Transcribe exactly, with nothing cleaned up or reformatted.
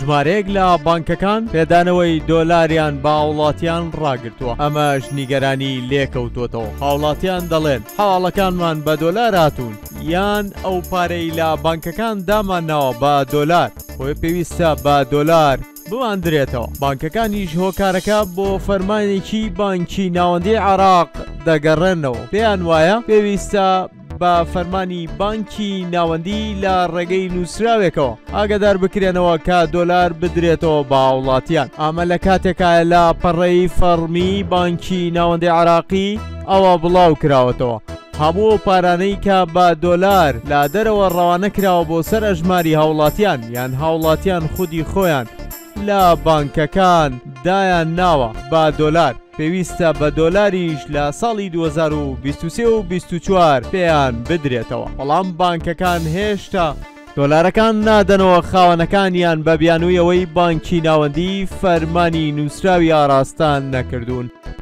ژمارەیەک لە بانکەکان پێدانەوەی دۆلاریان با وڵاتیان ڕاگرتووە. ئەمەش نیگەرانی لێکەوتوتەوە. هاوڵاتیان دەڵێن هەواڵەکانمان بە دۆلار هاتوون یان ئەو پارەی لە بانکەکان دامانەوە بە دۆلار خۆی پێویستە بە دۆلار بماندرێتەوە. بانکەکانیش هۆکارەکە بۆ فەرمانێکی بانکی ناوەندی عێراق دەگەڕێنەوە. پێیان وایە پێویستە بە فەرمانی بانکی ناوەندی لە ڕێگەی نووسراوێکەوە ئاگادار بکرێنەوە کە دۆلار بدرێتەوە بە وڵاتیان. ئەمە لە کاتێکە لە پەڕەی فەرمی بانکی ناوەندی عێراقی ئەوە بڵاو کراوەتەوە. هەموو پارانەی کە بە دۆلار لە دەرەوە ڕەوانە کراوە بۆ سەر ئەژماری هاوڵاتیان یان هاوڵاتیان خودی خۆیان لە بانکەکان دایان ناوە بە دۆلار پێویستە بە دۆلاریش لە ساڵی دوو هەزار و بیست و سێ و بیست و چوار پێیان بدرێتەوە. بەڵام بانکەکان هێشتا دۆلارەکان نادەنەوە خاوەنەکانیان بە بیانوویەوەی بانکی ناوەندی فەرمانی نووسراوی ئاراستان نەکردوون.